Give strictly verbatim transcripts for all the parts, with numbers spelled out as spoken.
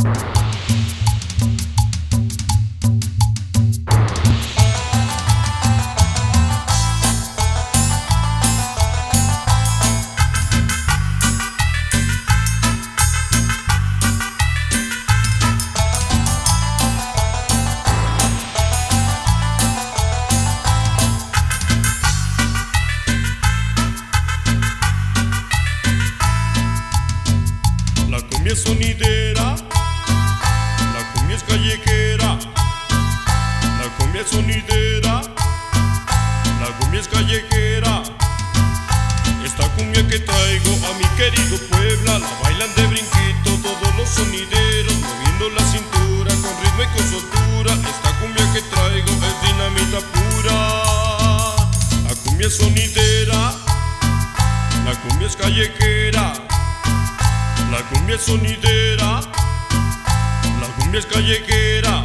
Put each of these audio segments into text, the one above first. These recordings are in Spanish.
La cumbia es sonidera, la cumbia es callejera, la cumbia es sonidera, la cumbia es callejera. Esta cumbia que traigo a mi querido Puebla, la bailan de brinquito todos los sonideros, moviendo la cintura con ritmo y con soltura. Esta cumbia que traigo es dinamita pura. La cumbia es sonidera, la cumbia es callejera, la cumbia es sonidera, la cumbia es callejera.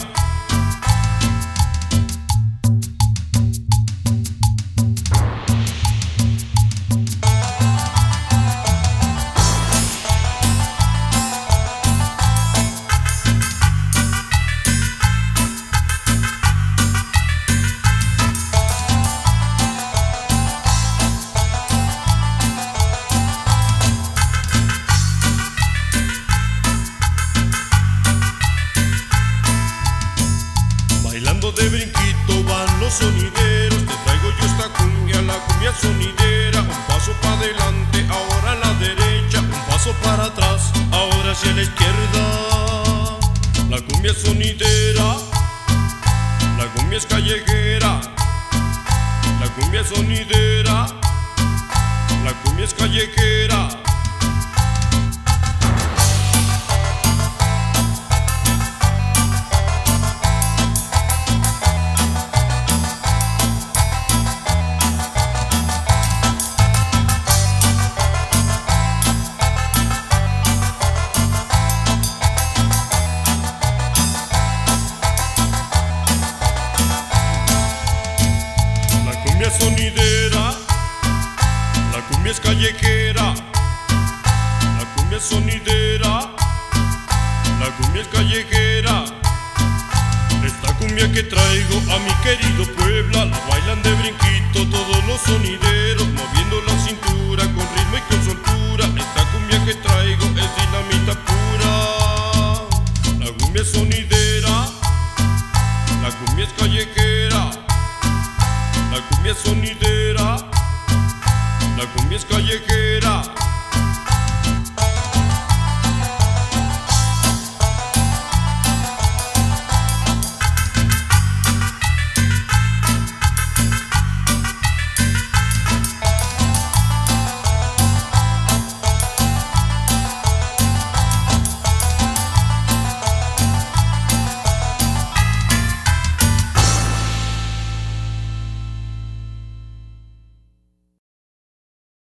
Bailando de brinquito van los sonideros, te traigo yo esta cumbia, la cumbia sonidera. Un paso para adelante, ahora a la derecha, un paso para atrás, ahora hacia la izquierda. La cumbia sonidera, la cumbia es callejera, la cumbia sonidera, la cumbia es callejera. La cumbia sonidera, la cumbia es callejera, la cumbia sonidera, la cumbia es callejera. Esta cumbia que traigo a mi querido Puebla, la bailan de brinquito todos los sonideros, moviendo la cintura con ritmo y con soltura.